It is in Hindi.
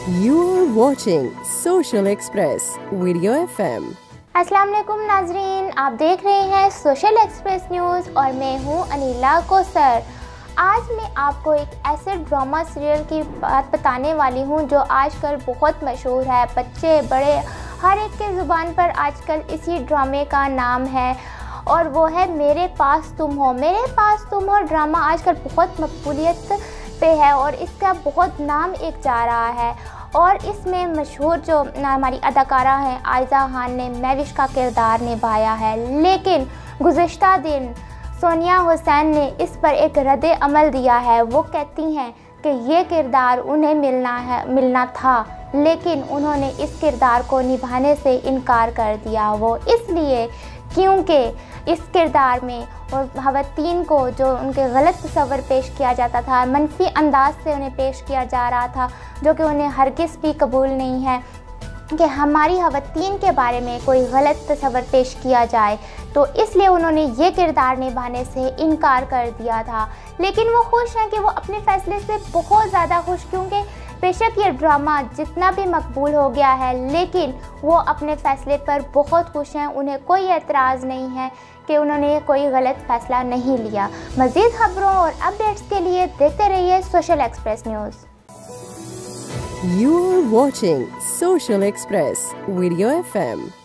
You are watching Social Express Video FM। अस्सलाम वालेकुम नाजरीन, आप देख रहे हैं सोशल एक्सप्रेस न्यूज़ और मैं हूं अनिला कोसर। आज मैं आपको एक ऐसे ड्रामा सीरियल की बात बताने वाली हूं जो आजकल बहुत मशहूर है। बच्चे बड़े हर एक के ज़ुबान पर आजकल इसी ड्रामे का नाम है और वो है मेरे पास तुम हो। मेरे पास तुम हो ड्रामा आजकल बहुत मकबूलियत पे है और इसका बहुत नाम एक जा रहा है और इसमें मशहूर जो हमारी अदाकारा हैं आयज़ा खान ने महविश का किरदार निभाया है। लेकिन गुज़िश्ता दिन सोनिया हुसैन ने इस पर एक रद्द अमल दिया है। वो कहती हैं कि ये किरदार उन्हें मिलना था, लेकिन उन्होंने इस किरदार को निभाने से इनकार कर दिया। वो इसलिए क्योंकि इस किरदार में ख़वातीन को जो उनके गलत तस्वर पेश किया जाता था, मनफी अंदाज से उन्हें पेश किया जा रहा था, जो कि उन्हें हरगिज़ भी कबूल नहीं है कि हमारी ख़वातीन के बारे में कोई गलत तस्वर पेश किया जाए। तो इसलिए उन्होंने ये किरदार निभाने से इनकार कर दिया था। लेकिन वो खुश हैं कि वो अपने फ़ैसले से बहुत ज़्यादा खुश, क्योंकि बेशक ये ड्रामा जितना भी मकबूल हो गया है लेकिन वो अपने फ़ैसले पर बहुत खुश हैं। उन्हें कोई एतराज़ नहीं है कि उन्होंने कोई गलत फ़ैसला नहीं लिया। मज़ीद खबरों और अपडेट्स के लिए देखते रहिए social express news. You are watching Social Express Video FM।